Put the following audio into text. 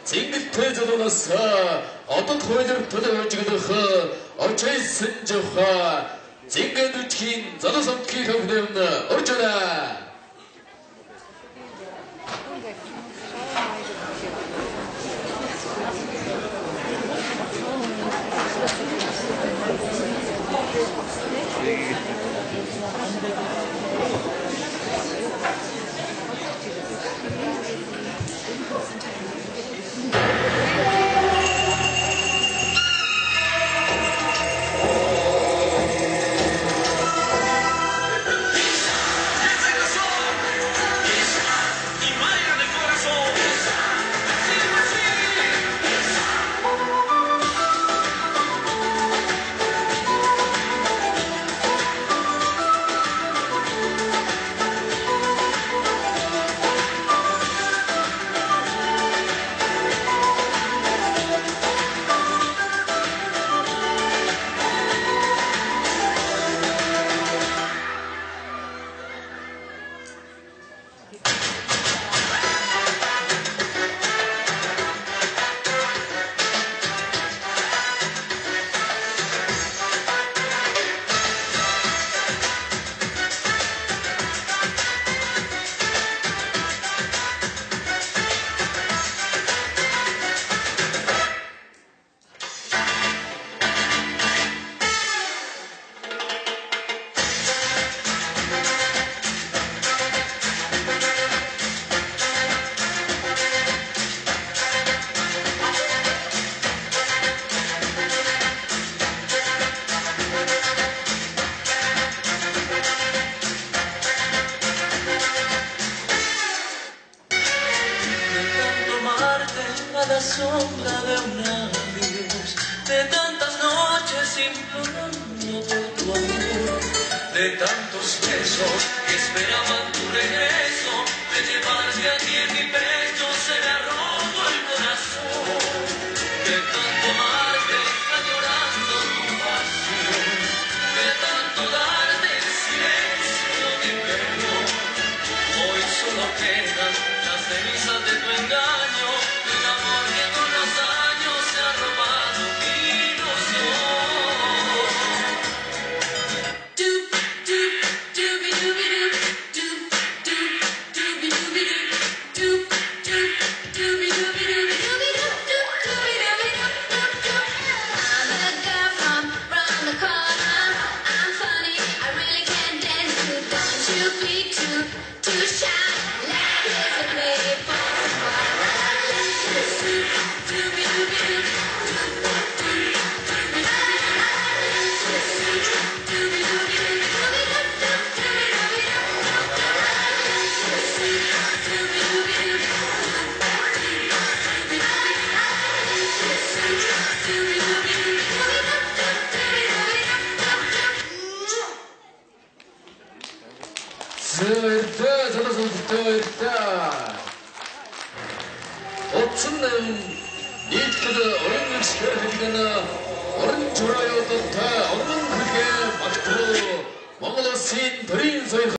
Зингэл тэзэлнээс одоо хоёрын төлөвлөж очой сэнжоха зингэлүчхийн залуу самтгийн хөвнөм оржоо. A la sombra de un adiós, de tantas noches implorando por tu amor, de tantos besos que esperaban tu regreso, de llevarte aquí en mi pecho se me ha roto el corazón, de tanto amarte añorando tu pasión, de tanto darte el silencio de mi perdón. Hoy solo quedan las cenizas de tu engaño, de un amor que con los años se ha robado mi ilusión. Sırta, sana sırta. Otsunun nitkede orun çıkarıldığına orun çorayı da onun kırge baktı. Mağlasın, drin sayı.